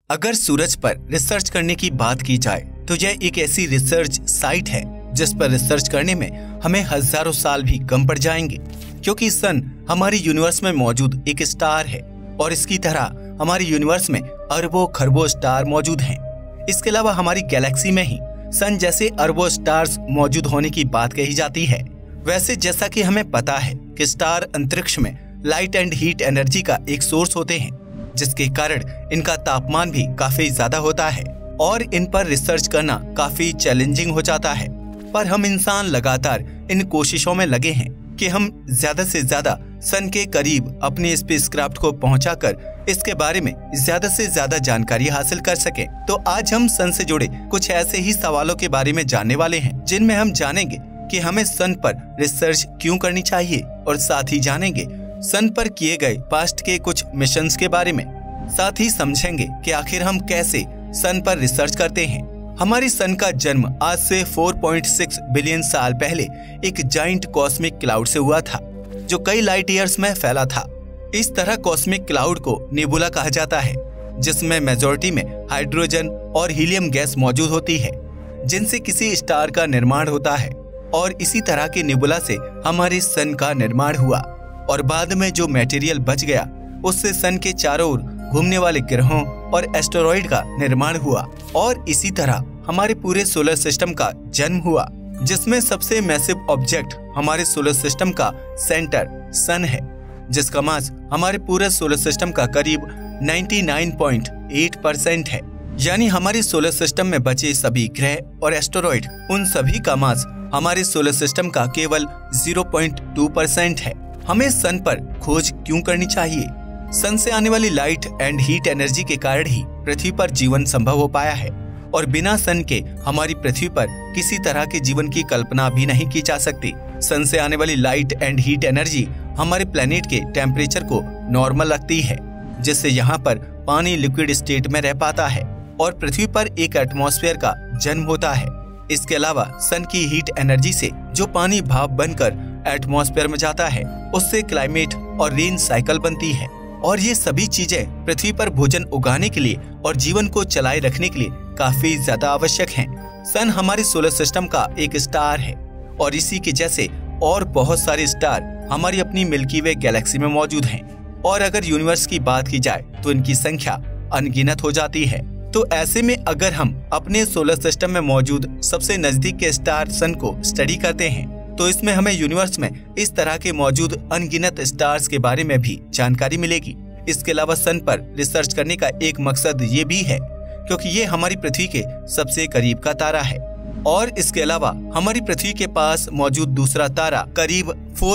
अगर सूरज पर रिसर्च करने की बात की जाए तो यह एक ऐसी रिसर्च साइट है जिस पर रिसर्च करने में हमें हजारों साल भी कम पड़ जाएंगे, क्योंकि सन हमारी यूनिवर्स में मौजूद एक स्टार है और इसकी तरह हमारे यूनिवर्स में अरबों खरबों स्टार मौजूद हैं। इसके अलावा हमारी गैलेक्सी में ही सन जैसे अरबों स्टार्स मौजूद होने की बात कही जाती है। वैसे जैसा कि हमें पता है कि स्टार अंतरिक्ष में लाइट एंड हीट एनर्जी का एक सोर्स होते हैं, जिसके कारण इनका तापमान भी काफी ज्यादा होता है और इन पर रिसर्च करना काफी चैलेंजिंग हो जाता है। पर हम इंसान लगातार इन कोशिशों में लगे हैं कि हम ज्यादा से ज्यादा सन के करीब अपने स्पेसक्राफ्ट को पहुंचाकर इसके बारे में ज्यादा से ज्यादा जानकारी हासिल कर सकें। तो आज हम सन से जुड़े कुछ ऐसे ही सवालों के बारे में जानने वाले हैं, जिनमें हम जानेंगे कि हमें सन पर रिसर्च क्यों करनी चाहिए और साथ ही जानेंगे सन पर किए गए पास्ट के कुछ मिशंस के बारे में। साथ ही समझेंगे कि आखिर हम कैसे सन पर रिसर्च करते हैं। हमारी सन का जन्म आज से 4.6 बिलियन साल पहले एक जाइंट कॉस्मिक क्लाउड से हुआ था, जो कई लाइट ईयर्स में फैला था। इस तरह कॉस्मिक क्लाउड को नेबुला कहा जाता है, जिसमें मेजॉरिटी में हाइड्रोजन और हीलियम गैस मौजूद होती है, जिनसे किसी स्टार का निर्माण होता है। और इसी तरह के नेबुला से हमारे सन का निर्माण हुआ और बाद में जो मटेरियल बच गया उससे सन के चारों ओर घूमने वाले ग्रहों और एस्टेरॉइड का निर्माण हुआ। और इसी तरह हमारे पूरे सोलर सिस्टम का जन्म हुआ, जिसमें सबसे मैसिव ऑब्जेक्ट हमारे सोलर सिस्टम का सेंटर सन है, जिसका मास हमारे पूरे सोलर सिस्टम का करीब 99.8% है। यानी हमारे सोलर सिस्टम में बचे सभी ग्रह और एस्टेरॉइड, उन सभी का मास हमारे सोलर सिस्टम का केवल 0.2% है। हमें सन पर खोज क्यों करनी चाहिए? सन से आने वाली लाइट एंड हीट एनर्जी के कारण ही पृथ्वी पर जीवन संभव हो पाया है और बिना सन के हमारी पृथ्वी पर किसी तरह के जीवन की कल्पना भी नहीं की जा सकती। सन से आने वाली लाइट एंड हीट एनर्जी हमारे प्लेनेट के टेम्परेचर को नॉर्मल रखती है, जिससे यहाँ पर पानी लिक्विड स्टेट में रह पाता है और पृथ्वी पर एक एटमॉस्फेयर का जन्म होता है। इसके अलावा सन की हीट एनर्जी से जो पानी भाप बनकर एटमॉस्फेयर में जाता है, उससे क्लाइमेट और रेन साइकिल बनती है और ये सभी चीजें पृथ्वी पर भोजन उगाने के लिए और जीवन को चलाए रखने के लिए काफी ज्यादा आवश्यक हैं। सन हमारे सोलर सिस्टम का एक स्टार है और इसी के जैसे और बहुत सारे स्टार हमारी अपनी मिल्की वे गैलेक्सी में मौजूद हैं और अगर यूनिवर्स की बात की जाए तो इनकी संख्या अनगिनत हो जाती है। तो ऐसे में अगर हम अपने सोलर सिस्टम में मौजूद सबसे नजदीक के स्टार सन को स्टडी करते हैं तो इसमें हमें यूनिवर्स में इस तरह के मौजूद अनगिनत स्टार्स के बारे में भी जानकारी मिलेगी। इसके अलावा सन पर रिसर्च करने का एक मकसद ये भी है क्योंकि ये हमारी पृथ्वी के सबसे करीब का तारा है और इसके अलावा हमारी पृथ्वी के पास मौजूद दूसरा तारा करीब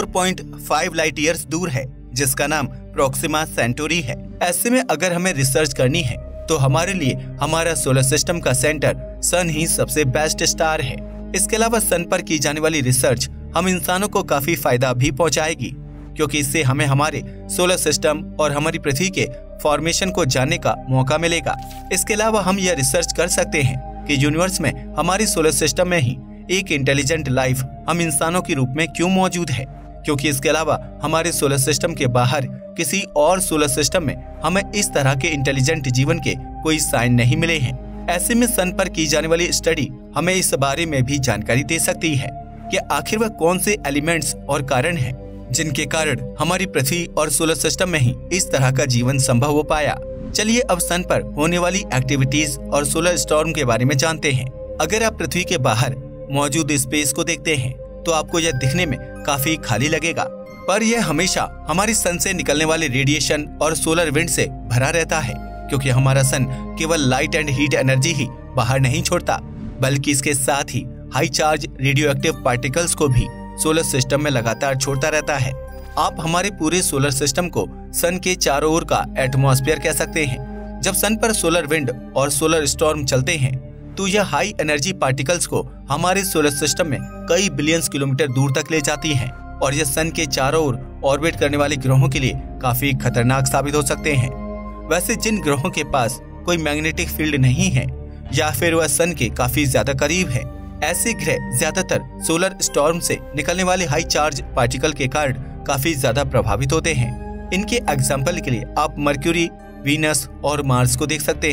4.5 लाइट ईयर्स दूर है, जिसका नाम प्रोक्सिमा सेंटोरी है। ऐसे में अगर हमें रिसर्च करनी है तो हमारे लिए हमारा सोलर सिस्टम का सेंटर सन ही सबसे बेस्ट स्टार है। इसके अलावा सन पर की जाने वाली रिसर्च हम इंसानों को काफी फायदा भी पहुंचाएगी, क्योंकि इससे हमें हमारे सोलर सिस्टम और हमारी पृथ्वी के फॉर्मेशन को जानने का मौका मिलेगा। इसके अलावा हम यह रिसर्च कर सकते हैं कि यूनिवर्स में हमारे सोलर सिस्टम में ही एक इंटेलिजेंट लाइफ हम इंसानों के रूप में क्यों मौजूद है, क्योंकि इसके अलावा हमारे सोलर सिस्टम के बाहर किसी और सोलर सिस्टम में हमें इस तरह के इंटेलिजेंट जीवन के कोई साइन नहीं मिले हैं। ऐसे में सन पर की जाने वाली स्टडी हमें इस बारे में भी जानकारी दे सकती है कि आखिर वह कौन से एलिमेंट्स और कारण हैं जिनके कारण हमारी पृथ्वी और सोलर सिस्टम में ही इस तरह का जीवन संभव हो पाया। चलिए अब सन पर होने वाली एक्टिविटीज और सोलर स्टॉर्म के बारे में जानते हैं। अगर आप पृथ्वी के बाहर मौजूद स्पेस को देखते हैं तो आपको यह दिखने में काफी खाली लगेगा, पर यह हमेशा हमारी सन से निकलने वाले रेडिएशन और सोलर विंड से भरा रहता है, क्योंकि हमारा सन केवल लाइट एंड हीट एनर्जी ही बाहर नहीं छोड़ता, बल्कि इसके साथ ही हाई चार्ज रेडियोएक्टिव पार्टिकल्स को भी सोलर सिस्टम में लगातार छोड़ता रहता है। आप हमारे पूरे सोलर सिस्टम को सन के चारों ओर का एटमॉस्फेयर कह सकते हैं। जब सन पर सोलर विंड और सोलर स्टॉर्म चलते हैं तो यह हाई एनर्जी पार्टिकल्स को हमारे सोलर सिस्टम में कई बिलियंस किलोमीटर दूर तक ले जाती हैं और यह सन के चारों ओर ऑर्बिट करने वाले ग्रहों के लिए काफी खतरनाक साबित हो सकते हैं। वैसे जिन ग्रहों के पास कोई मैग्नेटिक फील्ड नहीं है या फिर वह सन के काफी ज्यादा करीब है, ऐसे ग्रह ज्यादातर सोलर स्टॉर्म से निकलने वाले हाई चार्ज पार्टिकल के कारण काफी ज्यादा प्रभावित होते हैं। इनके एग्जाम्पल के लिए आप मर्क्यूरी, वीनस और मार्स को देख सकते हैं।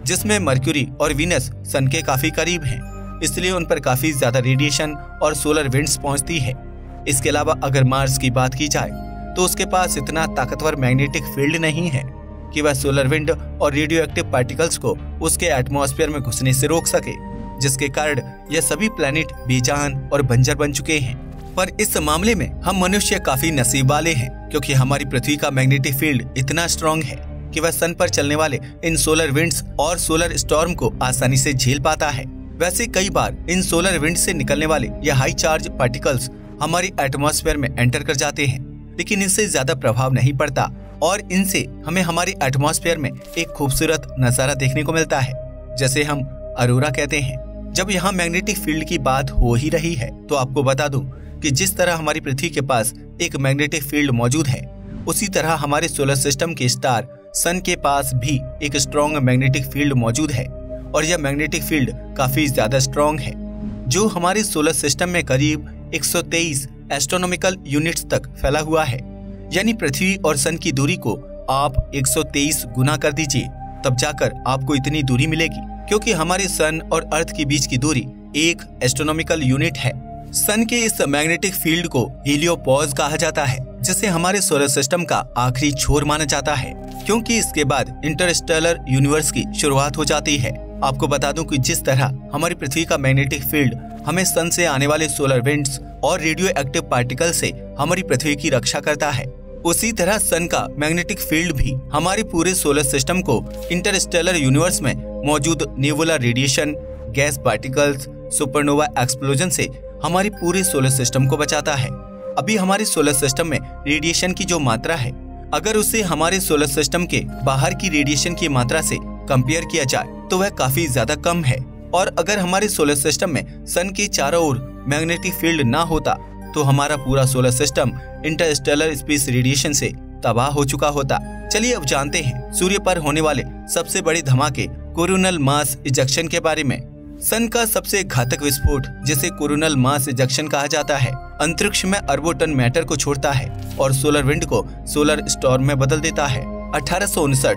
जिसमें मरक्यूरी और वीनस सन के काफी करीब हैं, इसलिए उन पर काफी ज्यादा रेडिएशन और सोलर विंड्स पहुंचती है। इसके अलावा अगर मार्स की बात की जाए तो उसके पास इतना ताकतवर मैग्नेटिक फील्ड नहीं है कि वह सोलर विंड और रेडियो एक्टिव पार्टिकल्स को उसके एटमॉस्फेयर में घुसने से रोक सके, जिसके कारण यह सभी प्लैनेट बेजान और बंजर बन चुके हैं। पर इस मामले में हम मनुष्य काफी नसीब वाले हैं, क्योंकि हमारी पृथ्वी का मैग्नेटिक फील्ड इतना स्ट्रॉन्ग है कि वह सन पर चलने वाले इन सोलर विंड्स और सोलर स्टॉर्म को आसानी से झेल पाता है। वैसे कई बार इन सोलर विंड से निकलने वाले यह हाई चार्ज पार्टिकल्स हमारी एटमॉस्फेयर में एंटर कर जाते हैं, लेकिन इनसे ज्यादा प्रभाव नहीं पड़ता और इनसे हमें हमारी एटमॉस्फेयर में एक खूबसूरत नजारा देखने को मिलता है, जैसे हम अरोरा कहते हैं। जब यहाँ मैग्नेटिक फील्ड की बात हो ही रही है तो आपको बता दूं कि जिस तरह हमारी पृथ्वी के पास एक मैग्नेटिक फील्ड मौजूद है, उसी तरह हमारे सोलर सिस्टम के स्टार सन के पास भी एक स्ट्रॉन्ग मैग्नेटिक फील्ड मौजूद है और यह मैग्नेटिक फील्ड काफी ज्यादा स्ट्रॉन्ग है, जो हमारे सोलर सिस्टम में करीब 123 एस्ट्रोनॉमिकल यूनिट्स तक फैला हुआ है। यानी पृथ्वी और सन की दूरी को आप 123 गुना कर दीजिए, तब जाकर आपको इतनी दूरी मिलेगी, क्योंकि हमारे सन और अर्थ के बीच की दूरी 1 एस्ट्रोनॉमिकल यूनिट है। सन के इस मैग्नेटिक फील्ड को हीलियोपॉज कहा जाता है, जिसे हमारे सोलर सिस्टम का आखिरी छोर माना जाता है, क्योंकि इसके बाद इंटरस्टेलर यूनिवर्स की शुरुआत हो जाती है। आपको बता दूं कि जिस तरह हमारी पृथ्वी का मैग्नेटिक फील्ड हमें सन से आने वाले सोलर विंड्स और रेडियो एक्टिव पार्टिकल से हमारी पृथ्वी की रक्षा करता है, उसी तरह सन का मैग्नेटिक फील्ड भी हमारे पूरे सोलर सिस्टम को इंटरस्टेलर यूनिवर्स में मौजूद nebula radiation, gas particles, supernova explosion से हमारी पूरे सोलर सिस्टम को बचाता है। अभी हमारे सोलर सिस्टम में रेडिएशन की जो मात्रा है, अगर उसे हमारे सोलर सिस्टम के बाहर की रेडिएशन की मात्रा से कंपेयर किया जाए तो वह काफी ज्यादा कम है। और अगर हमारे सोलर सिस्टम में सन के चारों ओर मैग्नेटिक फील्ड ना होता तो हमारा पूरा solar system interstellar space radiation से तबाह हो चुका होता। चलिए अब जानते हैं सूर्य पर होने वाले सबसे बड़े धमाके कोरोनल मास इजेक्शन के बारे में। सन का सबसे घातक विस्फोट, जिसे कोरोनल मास इजेक्शन कहा जाता है, अंतरिक्ष में अरबों टन मैटर को छोड़ता है और सोलर विंड को सोलर स्टॉर्म में बदल देता है। 1859,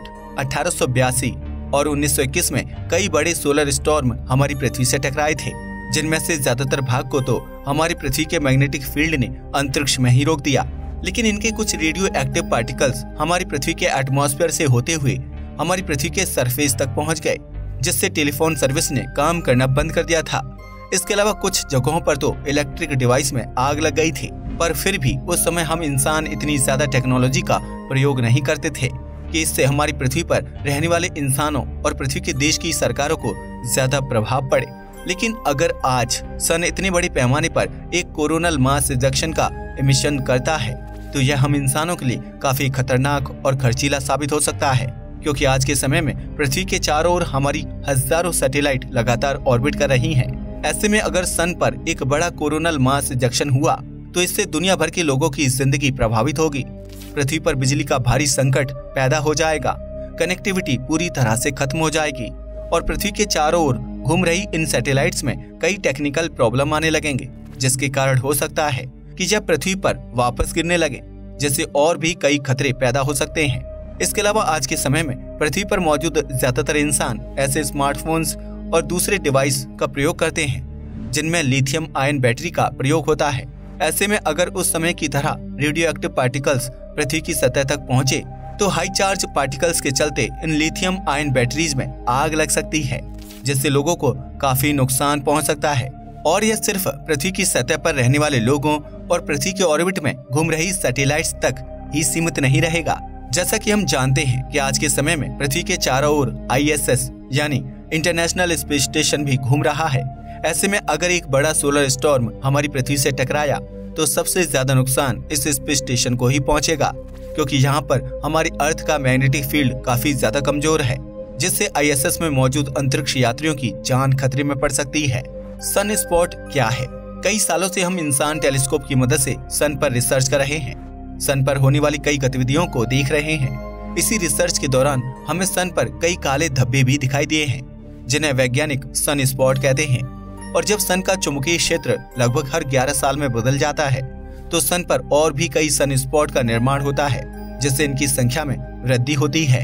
1882 और 1921 में कई बड़े सोलर स्टॉर्म हमारी पृथ्वी से टकराए थे, जिनमें से ज्यादातर भाग को तो हमारी पृथ्वी के मैग्नेटिक फील्ड ने अंतरिक्ष में ही रोक दिया, लेकिन इनके कुछ रेडियो एक्टिव पार्टिकल्स हमारी पृथ्वी के एटमॉस्फेयर से होते हुए हमारी पृथ्वी के सरफेस तक पहुंच गए, जिससे टेलीफोन सर्विस ने काम करना बंद कर दिया था। इसके अलावा कुछ जगहों पर तो इलेक्ट्रिक डिवाइस में आग लग गई थी, पर फिर भी उस समय हम इंसान इतनी ज्यादा टेक्नोलॉजी का प्रयोग नहीं करते थे कि इससे हमारी पृथ्वी पर रहने वाले इंसानों और पृथ्वी के देश की सरकारों को ज्यादा प्रभाव पड़े। लेकिन अगर आज सन इतने बड़े पैमाने पर एक कोरोनल मास इजेक्शन का एमिशन करता है तो यह हम इंसानों के लिए काफी खतरनाक और खर्चीला साबित हो सकता है, क्योंकि आज के समय में पृथ्वी के चारों ओर हमारी हजारों सैटेलाइट लगातार ऑर्बिट कर रही हैं। ऐसे में अगर सन पर एक बड़ा कोरोनल मास इजेक्शन हुआ तो इससे दुनिया भर के लोगों की जिंदगी प्रभावित होगी। पृथ्वी पर बिजली का भारी संकट पैदा हो जाएगा, कनेक्टिविटी पूरी तरह से खत्म हो जाएगी और पृथ्वी के चारों ओर घूम रही इन सैटेलाइट्स में कई टेक्निकल प्रॉब्लम आने लगेंगे, जिसके कारण हो सकता है कि जब पृथ्वी पर वापस गिरने लगे, जैसे और भी कई खतरे पैदा हो सकते हैं। इसके अलावा आज के समय में पृथ्वी पर मौजूद ज्यादातर इंसान ऐसे स्मार्टफोन्स और दूसरे डिवाइस का प्रयोग करते हैं जिनमें लिथियम आयन बैटरी का प्रयोग होता है। ऐसे में अगर उस समय की तरह रेडियो एक्टिव पार्टिकल्स पृथ्वी की सतह तक पहुंचे तो हाई चार्ज पार्टिकल्स के चलते इन लिथियम आयन बैटरीज में आग लग सकती है, जिससे लोगों को काफी नुकसान पहुंच सकता है। और यह सिर्फ पृथ्वी की सतह पर रहने वाले लोगों और पृथ्वी के ऑर्बिट में घूम रही सैटेलाइट्स तक ही सीमित नहीं रहेगा। जैसा कि हम जानते हैं कि आज के समय में पृथ्वी के चारों ओर ISS यानी इंटरनेशनल स्पेस स्टेशन भी घूम रहा है। ऐसे में अगर एक बड़ा सोलर स्टॉर्म हमारी पृथ्वी से टकराया तो सबसे ज्यादा नुकसान इस स्पेस स्टेशन को ही पहुंचेगा, क्योंकि यहाँ पर हमारी अर्थ का मैग्नेटिक फील्ड काफी ज्यादा कमजोर है, जिससे ISS में मौजूद अंतरिक्ष यात्रियों की जान खतरे में पड़ सकती है। सन स्पॉट क्या है? कई सालों से हम इंसान टेलीस्कोप की मदद से सन पर रिसर्च कर रहे हैं, सन पर होने वाली कई गतिविधियों को देख रहे हैं। इसी रिसर्च के दौरान हमें सन पर कई काले धब्बे भी दिखाई दिए हैं, जिन्हें वैज्ञानिक सन स्पॉट कहते हैं। और जब सन का चुंबकीय क्षेत्र लगभग हर 11 साल में बदल जाता है तो सन पर और भी कई सन स्पॉट का निर्माण होता है, जिससे इनकी संख्या में वृद्धि होती है।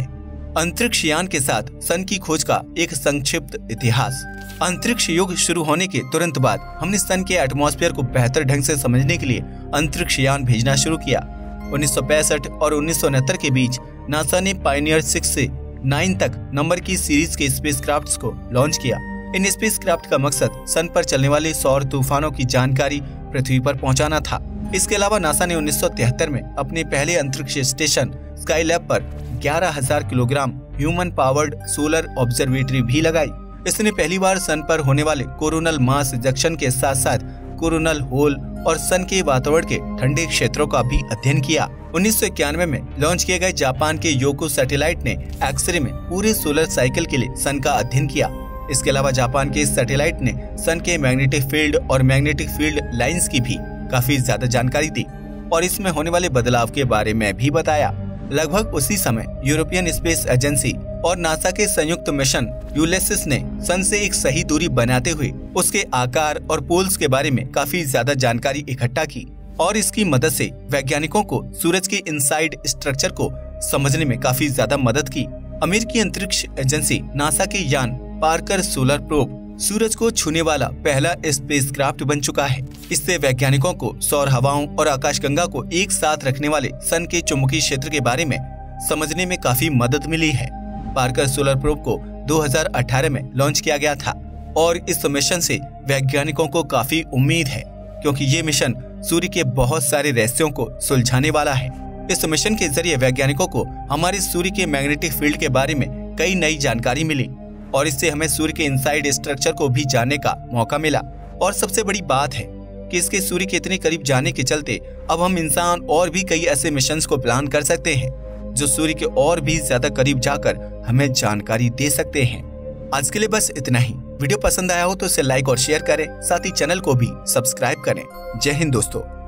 अंतरिक्ष यान के साथ सन की खोज का एक संक्षिप्त इतिहास। अंतरिक्ष युग शुरू होने के तुरंत बाद हमने सन के एटमॉस्फेयर को बेहतर ढंग से समझने के लिए अंतरिक्ष यान भेजना शुरू किया। 1965 और 1969 के बीच नासा ने पायनियर 6 से 9 तक नंबर की सीरीज के स्पेसक्राफ्ट्स को लॉन्च किया। इन स्पेसक्राफ्ट का मकसद सन पर चलने वाले सौर तूफानों की जानकारी पृथ्वी पर पहुंचाना था। इसके अलावा नासा ने 1973 में अपने पहले अंतरिक्ष स्टेशन स्काईलैब पर 11,000 kilogram human powered solar observatory भी लगाई। इसने पहली बार सन पर होने वाले कोरोनल मास इजेक्शन के साथ साथ कोरोनल होल और सन के वातावरण के ठंडे क्षेत्रों का भी अध्ययन किया। 1991 में लॉन्च किए गए जापान के योको सैटेलाइट ने एक्सरे में पूरे सोलर साइकिल के लिए सन का अध्ययन किया। इसके अलावा जापान के सैटेलाइट ने सन के मैग्नेटिक फील्ड और मैग्नेटिक फील्ड लाइंस की भी काफी ज्यादा जानकारी दी और इसमें होने वाले बदलाव के बारे में भी बताया। लगभग उसी समय यूरोपियन स्पेस एजेंसी और नासा के संयुक्त मिशन यूलिसिस ने सन से एक सही दूरी बनाते हुए उसके आकार और पोल्स के बारे में काफी ज्यादा जानकारी इकट्ठा की और इसकी मदद से वैज्ञानिकों को सूरज के इनसाइड स्ट्रक्चर को समझने में काफी ज्यादा मदद की। अमेरिकी अंतरिक्ष एजेंसी नासा के यान पार्कर सोलर प्रोब सूरज को छूने वाला पहला स्पेसक्राफ्ट बन चुका है। इससे वैज्ञानिकों को सौर हवाओं और आकाशगंगा को एक साथ रखने वाले सन के चुंबकीय क्षेत्र के बारे में समझने में काफी मदद मिली है। पार्कर सोलर प्रोब को 2018 में लॉन्च किया गया था और इस मिशन से वैज्ञानिकों को काफी उम्मीद है क्योंकि ये मिशन सूर्य के बहुत सारे रहस्यों को सुलझाने वाला है। इस मिशन के जरिए वैज्ञानिकों को हमारे सूर्य के मैग्नेटिक फील्ड के बारे में कई नई जानकारी मिली और इससे हमें सूर्य के इनसाइड स्ट्रक्चर को भी जानने का मौका मिला। और सबसे बड़ी बात है कि इसके सूर्य के इतने करीब जाने के चलते अब हम इंसान और भी कई ऐसे मिशंस को प्लान कर सकते हैं जो सूर्य के और भी ज्यादा करीब जाकर हमें जानकारी दे सकते हैं। आज के लिए बस इतना ही। वीडियो पसंद आया हो तो इसे लाइक और शेयर करें, साथ ही चैनल को भी सब्सक्राइब करें। जय हिंद दोस्तों।